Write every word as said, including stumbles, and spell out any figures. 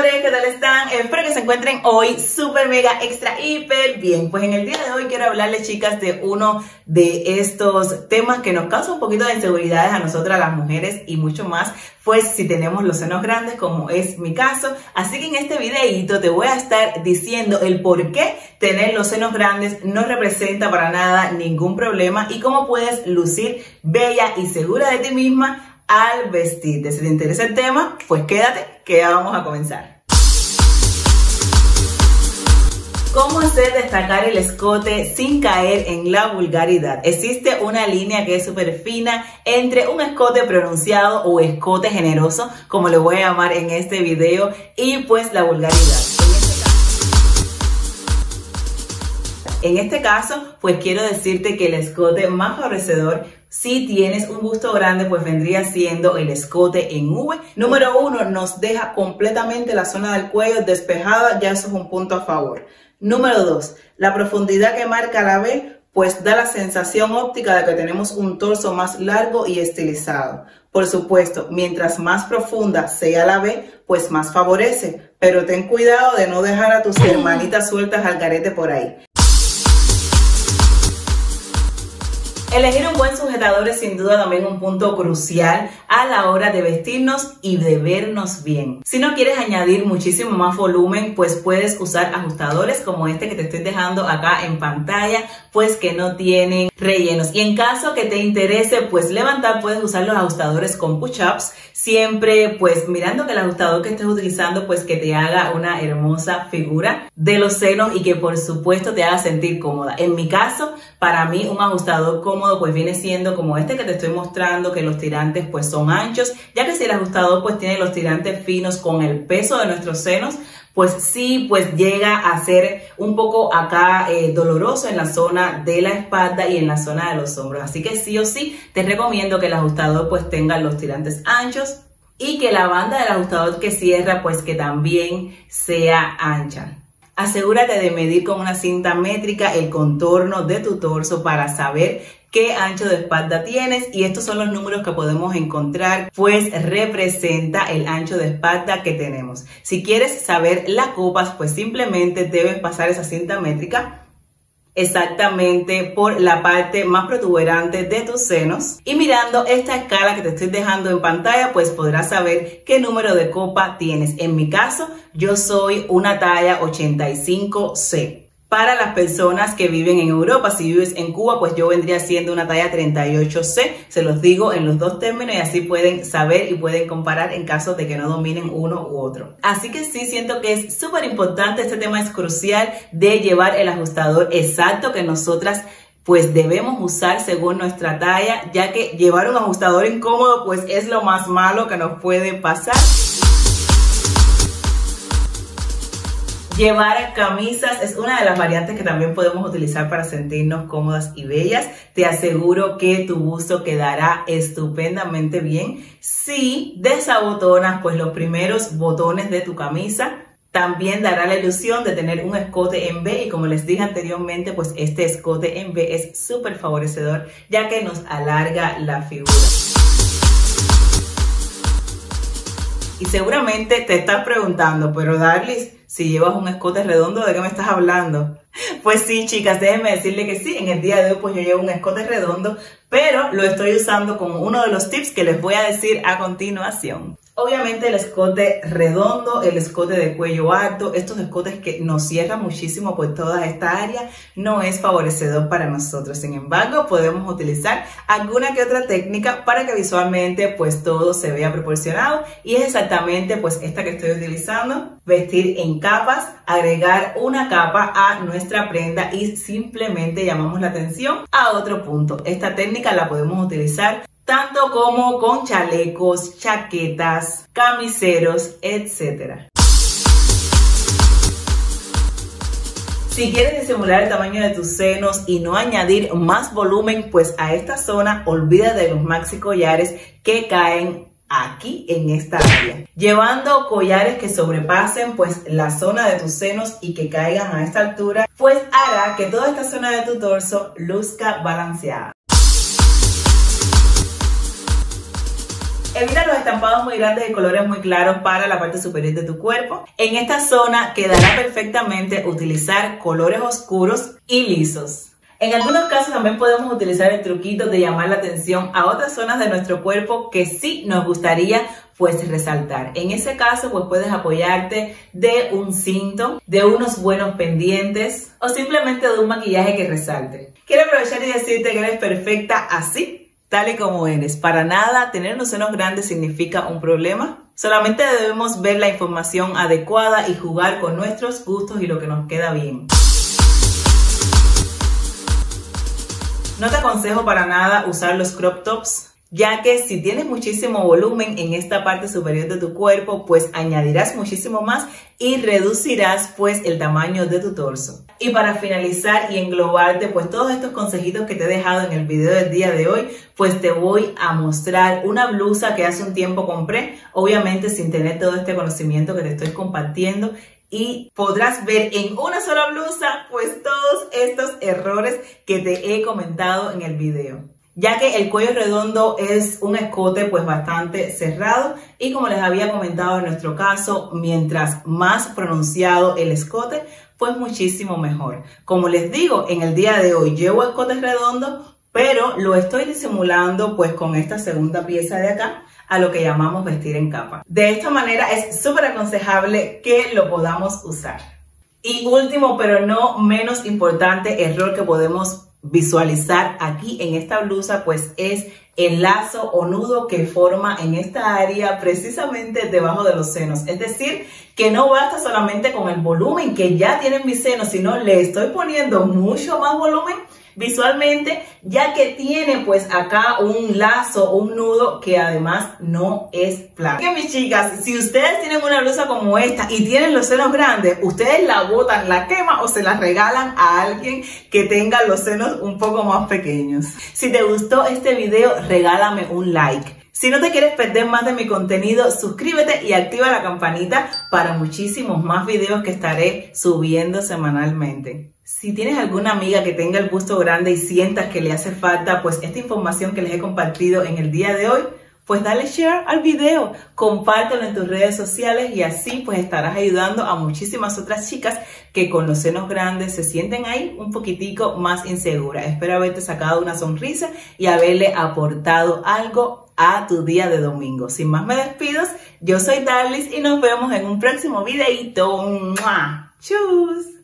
amores, ¿qué tal están? Espero que se encuentren hoy súper mega extra hiper bien. Pues en el día de hoy quiero hablarles, chicas, de uno de estos temas que nos causa un poquito de inseguridades a nosotras las mujeres y mucho más, pues si tenemos los senos grandes, como es mi caso. Así que en este videito te voy a estar diciendo el por qué tener los senos grandes no representa para nada ningún problema y cómo puedes lucir bella y segura de ti misma al vestirte. Si te interesa el tema, pues quédate que ya vamos a comenzar. ¿Cómo hacer destacar el escote sin caer en la vulgaridad? Existe una línea que es súper fina entre un escote pronunciado o escote generoso, como lo voy a llamar en este video, y pues la vulgaridad. En este caso, pues quiero decirte que el escote más favorecedor, si tienes un busto grande, pues vendría siendo el escote en V. Número uno, nos deja completamente la zona del cuello despejada, ya eso es un punto a favor. Número dos, la profundidad que marca la V, pues da la sensación óptica de que tenemos un torso más largo y estilizado. Por supuesto, mientras más profunda sea la V, pues más favorece, pero ten cuidado de no dejar a tus hermanitas sueltas al garete por ahí. Elegir un buen sujetador es sin duda también un punto crucial a la hora de vestirnos y de vernos bien. Si no quieres añadir muchísimo más volumen, pues puedes usar ajustadores como este que te estoy dejando acá en pantalla, pues que no tienen rellenos. Y en caso que te interese pues levantar, puedes usar los ajustadores con push-ups, siempre pues mirando que el ajustador que estés utilizando pues que te haga una hermosa figura de los senos y que por supuesto te haga sentir cómoda. En mi caso, para mí un ajustador cómodo pues viene siendo como este que te estoy mostrando, que los tirantes pues son anchos, ya que si el ajustador pues tiene los tirantes finos con el peso de nuestros senos, pues sí, pues llega a ser un poco acá eh, doloroso en la zona de la espalda y en la zona de los hombros. Así que sí o sí te recomiendo que el ajustador pues tenga los tirantes anchos y que la banda del ajustador que cierra pues que también sea ancha. Asegúrate de medir con una cinta métrica el contorno de tu torso para saber qué ancho de espalda tienes, y estos son los números que podemos encontrar, pues representa el ancho de espalda que tenemos. Si quieres saber las copas, pues simplemente debes pasar esa cinta métrica exactamente por la parte más protuberante de tus senos, y mirando esta escala que te estoy dejando en pantalla pues podrás saber qué número de copa tienes. En mi caso yo soy una talla ochenta y cinco C. Para las personas que viven en Europa, si vives en Cuba, pues yo vendría siendo una talla treinta y ocho C. Se los digo en los dos términos y así pueden saber y pueden comparar en caso de que no dominen uno u otro. Así que sí, siento que es súper importante, este tema es crucial de llevar el ajustador exacto que nosotras pues debemos usar según nuestra talla, ya que llevar un ajustador incómodo pues es lo más malo que nos puede pasar. Llevar camisas es una de las variantes que también podemos utilizar para sentirnos cómodas y bellas. Te aseguro que tu busto quedará estupendamente bien si desabotonas pues los primeros botones de tu camisa. También dará la ilusión de tener un escote en V, y como les dije anteriormente, pues este escote en V es súper favorecedor ya que nos alarga la figura. Y seguramente te estás preguntando, pero Darlis, si llevas un escote redondo, ¿de qué me estás hablando? Pues sí, chicas, déjenme decirle que sí, en el día de hoy pues yo llevo un escote redondo, pero lo estoy usando como uno de los tips que les voy a decir a continuación. Obviamente el escote redondo, el escote de cuello alto, estos escotes que nos cierran muchísimo por toda esta área, no es favorecedor para nosotros. Sin embargo, podemos utilizar alguna que otra técnica para que visualmente pues todo se vea proporcionado, y es exactamente pues esta que estoy utilizando. Vestir en capas, agregar una capa a nuestra prenda y simplemente llamamos la atención a otro punto. Esta técnica la podemos utilizar tanto como con chalecos, chaquetas, camiseros, etcétera. Si quieres disimular el tamaño de tus senos y no añadir más volumen, pues a esta zona olvídate de los maxi collares que caen aquí en esta área. Llevando collares que sobrepasen pues la zona de tus senos y que caigan a esta altura, pues hará que toda esta zona de tu torso luzca balanceada. Evita los estampados muy grandes de colores muy claros para la parte superior de tu cuerpo. En esta zona quedará perfectamente utilizar colores oscuros y lisos. En algunos casos también podemos utilizar el truquito de llamar la atención a otras zonas de nuestro cuerpo que sí nos gustaría pues resaltar. En ese caso pues puedes apoyarte de un cinto, de unos buenos pendientes o simplemente de un maquillaje que resalte. Quiero aprovechar y decirte que eres perfecta así, tal y como eres. Para nada tener unos senos grandes significa un problema. Solamente debemos ver la información adecuada y jugar con nuestros gustos y lo que nos queda bien. No te aconsejo para nada usar los crop tops, ya que si tienes muchísimo volumen en esta parte superior de tu cuerpo, pues añadirás muchísimo más y reducirás pues el tamaño de tu torso. Y para finalizar y englobarte pues todos estos consejitos que te he dejado en el video del día de hoy, pues te voy a mostrar una blusa que hace un tiempo compré, obviamente sin tener todo este conocimiento que te estoy compartiendo. Y podrás ver en una sola blusa pues todos estos errores que te he comentado en el video, ya que el cuello redondo es un escote pues bastante cerrado y como les había comentado en nuestro caso, mientras más pronunciado el escote pues muchísimo mejor. Como les digo, en el día de hoy llevo escote redondo, pero lo estoy disimulando pues con esta segunda pieza de acá, a lo que llamamos vestir en capa. De esta manera es súper aconsejable que lo podamos usar. Y último, pero no menos importante error que podemos visualizar aquí en esta blusa, pues es el lazo o nudo que forma en esta área precisamente debajo de los senos. Es decir, que no basta solamente con el volumen que ya tienen mis senos, sino le estoy poniendo mucho más volumen visualmente, ya que tiene pues acá un lazo o un nudo que además no es plano. Así que mis chicas, si ustedes tienen una blusa como esta y tienen los senos grandes, ustedes la botan, la queman o se la regalan a alguien que tenga los senos un poco más pequeños. Si te gustó este video, regálame un like. Si no te quieres perder más de mi contenido, suscríbete y activa la campanita para muchísimos más videos que estaré subiendo semanalmente. Si tienes alguna amiga que tenga el busto grande y sientas que le hace falta pues esta información que les he compartido en el día de hoy, pues dale share al video, compártelo en tus redes sociales y así pues estarás ayudando a muchísimas otras chicas que con los senos grandes se sienten ahí un poquitico más inseguras. Espero haberte sacado una sonrisa y haberle aportado algo a tu día de domingo. Sin más me despido, yo soy Darlis y nos vemos en un próximo videito. ¡Mua! ¡Chus!